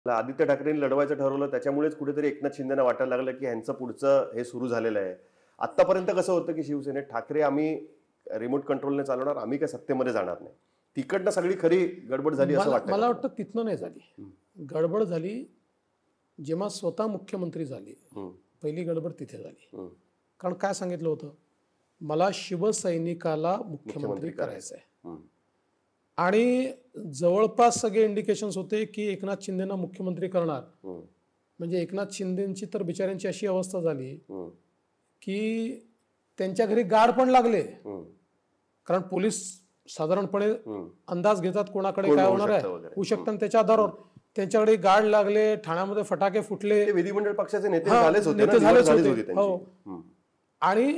आदित्य ठाकरेंनी लढवायचं ठरवलं त्याच्यामुळेच कुठेतरी एकनाथ शिंदेना वाटायला लागलं की ह्यांचं पुढचं हे सुरू झालेलं आहे. आतापर्यंत कसं होतं की शिवसेनेत ठाकरे आम्ही रिमोट कंट्रोलने चालवणार, आम्ही काय सत्तेमध्ये जाणार नाही. तिकडनं सगळी खरी गडबड झाली असं वाटतं. मला वाटतं तिथनं नाही झाली. गडबड झाली जेव्हा स्वतः मुख्यमंत्री झाले. पहिली गडबड तिथे झाली. कारण काय सांगितलं होतं, मला शिवसैनिकाला मुख्यमंत्री करायचं आहे. आणि जवळपास सगळे इंडिकेशन्स होते की एकनाथ शिंदेना मुख्यमंत्री करणार. म्हणजे एकनाथ शिंदेची तर बिचाऱ्यांची अशी अवस्था झाली की त्यांच्या घरी गार्ड पण लागले. कारण पोलीस साधारणपणे अंदाज घेतात कोणाकडे काय होणार आहे, होऊ शकतं, त्याच्या आधारावर त्यांच्याकडे गार्ड लागले. ठाण्यामध्ये फटाके फुटले. विधिमंडळ पक्षाचे नेते झालेच होते. हो. आणि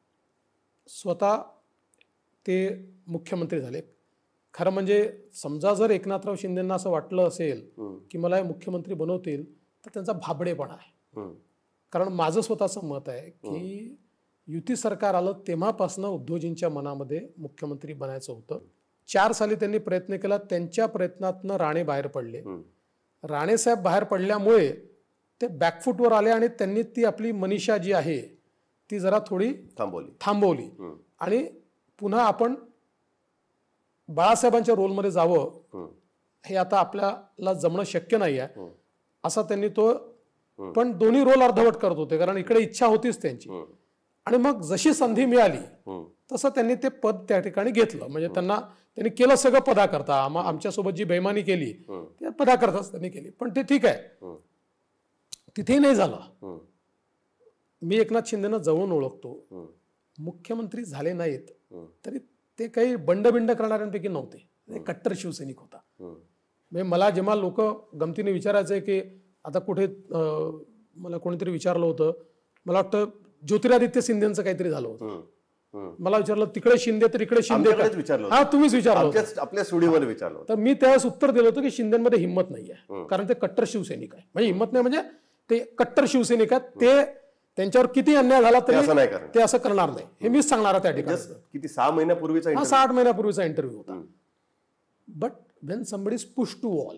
स्वतः ते मुख्यमंत्री झाले. खरं म्हणजे समजा जर एकनाथराव शिंदेंना असं वाटलं असेल की मला हे मुख्यमंत्री बनवतील तर त्यांचा भाबडेपणा आहे. कारण माझं स्वतःचं मत आहे की युती सरकार आलं तेव्हापासून उद्धवजींच्या मनामध्ये मुख्यमंत्री बनायचं होतं. 4 साली त्यांनी प्रयत्न केला. त्यांच्या प्रयत्नातनं राणे बाहेर पडले. राणे साहेब बाहेर पडल्यामुळे ते बॅकफुटवर आले आणि त्यांनी ती आपली मनीषा जी आहे ती जरा थोडी थांबवली. आणि पुन्हा आपण बाळासाहेबांच्या रोलमध्ये जावं हे आता आपल्याला जमणं शक्य नाही आहे असा त्यांनी तो, पण दोन्ही रोल अर्धवट करत होते कारण इकडे इच्छा होतीच त्यांची. आणि मग जशी संधी मिळाली तसं त्यांनी ते पद त्या ठिकाणी घेतलं. म्हणजे त्यांनी केलं सगळं पदाकरता. आमच्यासोबत जी बेईमानी केली त्या पदाकरताच त्यांनी केली. पण ते ठीक आहे, तिथेही नाही झालं. मी एकनाथ शिंदेना जवळून ओळखतो. मुख्यमंत्री झाले नाहीत तरी ते काही बंडबिंड करणाऱ्यांपैकी नव्हते. कट्टर शिवसैनिक होता. म्हणजे मला जेव्हा लोक गमतीने विचारायचे की आता कुठे, मला कोणीतरी विचारलं होतं, मला वाटतं ज्योतिरादित्य शिंदेचं काहीतरी झालं होतं. मला विचारलं तिकडे शिंदे तर इकडे शिंदे. हा, तुम्हीच विचारलं, आपल्या स्टुडिओमध्ये विचारलं. तर मी त्यावेळेस उत्तर दिलं होतं की शिंदेमध्ये हिंमत नाही आहे. कारण ते कट्टर शिवसैनिक आहे. म्हणजे हिंमत नाही म्हणजे ते कट्टर शिवसैनिक आहेत. ते त्यांच्यावर किती अन्याय झाला तरी ते असं करणार नाही हे मीच सांगणार त्या ठिकाणी. किती 6 महिन्यापूर्वीचा 8 महिन्यापूर्वीचा इंटरव्ह्यू होता. But when somebody is push to wall,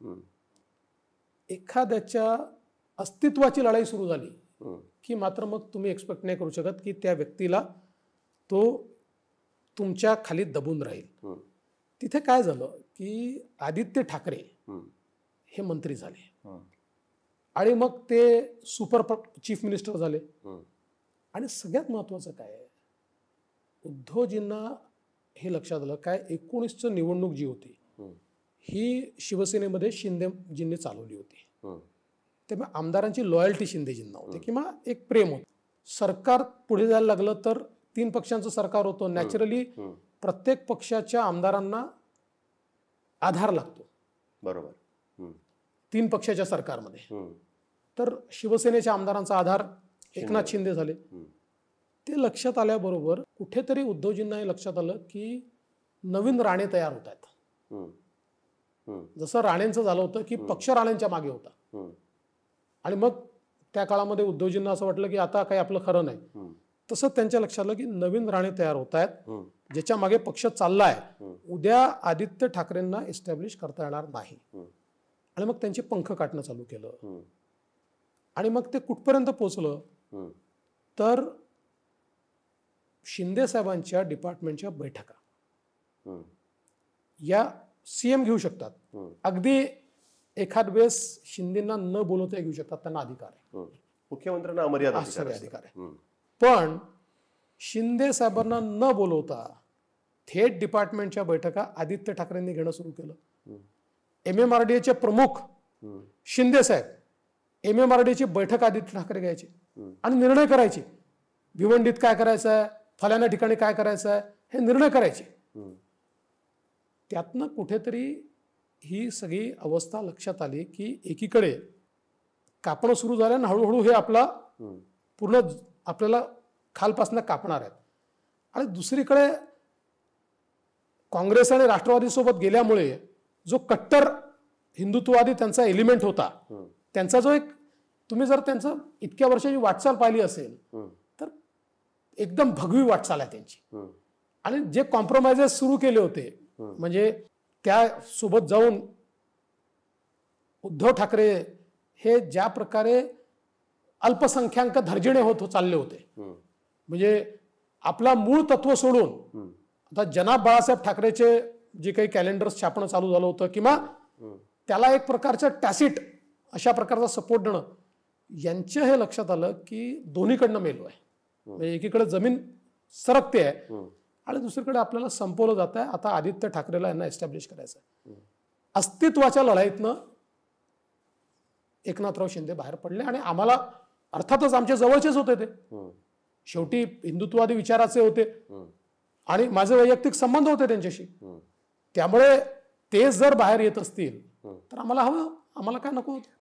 एखाद्याच्या अस्तित्वाची लढाई सुरू झाली की मात्र मग तुम्ही एक्सपेक्ट नाही करू शकत की त्या व्यक्तीला तो तुमच्या खाली दबून राहील. तिथे काय झालं की आदित्य ठाकरे हे मंत्री झाले आणि मग ते सुपर चीफ मिनिस्टर झाले. आणि सगळ्यात महत्वाचं काय आहे, उद्धवजींना हे लक्षात आलं काय, 19ची निवडणूक जी होती ही शिवसेनेमध्ये शिंदेजींनी चालवली होती. त्यामुळे आमदारांची लॉयल्टी शिंदेजींना होती किंवा एक प्रेम होतं. सरकार पुढे जायला लागलं तर 3 पक्षांचं सरकार होतं. नॅचरली प्रत्येक पक्षाच्या आमदारांना आधार लागतो. बरोबर. 3 पक्षाच्या सरकारमध्ये तर शिवसेनेच्या आमदारांचा आधार एकनाथ शिंदे झाले. ते लक्षात आल्याबरोबर कुठेतरी उद्धवजींना हे लक्षात आलं की नवीन राणे तयार होत आहेत. जसं राणेंचं झालं होतं की पक्ष राणेंच्या मागे होता. आणि मग त्या काळामध्ये उद्धवजींना असं वाटलं की आता काही आपलं खरं नाही. तसं त्यांच्या लक्षात आलं की नवीन राणे तयार होत आहेत ज्याच्या मागे पक्ष चाललाय. उद्या आदित्य ठाकरेंना एस्टॅब्लिश करता येणार नाही. आणि मग त्यांचे पंख काटणं चालू केलं. आणि मग ते कुठपर्यंत पोहोचलं तर शिंदे साहेबांच्या डिपार्टमेंटच्या बैठका या सीएम घेऊ शकतात. अगदी एखाद वेळेस शिंदेना न बोलवता घेऊ शकतात, त्यांना अधिकार आहे. मुख्यमंत्र्यांना अमर्याद अधिकार आहे. पण शिंदे साहेबांना न बोलवता थेट डिपार्टमेंटच्या बैठका आदित्य ठाकरेंनी घेणं सुरू केलं. MMRDAचे प्रमुख शिंदे साहेब, MMRDAची बैठक आदित्य ठाकरे घ्यायचे आणि निर्णय करायचे. भिवंडीत काय करायचं आहे, फलाण्या ठिकाणी काय करायचं आहे हे निर्णय करायचे. त्यातनं कुठेतरी ही सगळी अवस्था लक्षात आली की एकीकडे कापणं सुरू झालं आणि हळूहळू हे आपला पूर्ण आपल्याला खालपासून कापणार आहेत. आणि दुसरीकडे काँग्रेस आणि राष्ट्रवादी सोबत गेल्यामुळे जो कट्टर हिंदुत्ववादी त्यांचा एलिमेंट होता, त्यांचा जो एक, तुम्ही जर त्यांचं इतक्या वर्षाची वाटचाल पाहिली असेल तर एकदम भगवी वाटचाल आहे त्यांची. आणि जे कॉम्प्रोमाइजेस सुरू केले होते म्हणजे त्या सोबत जाऊन उद्धव ठाकरे हे ज्या प्रकारे अल्पसंख्याक धर्जिणे होत चालले होते, म्हणजे आपला मूळ तत्व सोडून आता जनाब बाळासाहेब ठाकरेचे जे काही कॅलेंडर्स छापणं चालू झालं होतं किंवा त्याला एक प्रकारचं टॅसिट अशा प्रकारचा सपोर्ट देणं, यांच्या हे लक्षात आलं की दोन्हीकडनं मेलो आहे. म्हणजे एकीकडे जमीन सरकते आहे आणि दुसरीकडे आपल्याला संपवलं जात आहे. आता आदित्य ठाकरेला यांना एस्टॅब्लिश करायचं आहे. अस्तित्वाच्या लढाईतनं एकनाथराव शिंदे बाहेर पडले आणि आम्हाला अर्थातच आमचे जवळचेच होते ते, शेवटी हिंदुत्ववादी विचाराचे होते आणि माझे वैयक्तिक संबंध होते त्यांच्याशी. त्यामुळे ते जर बाहेर येत असतील तर आम्हाला हवं, आम्हाला काय नको होतं.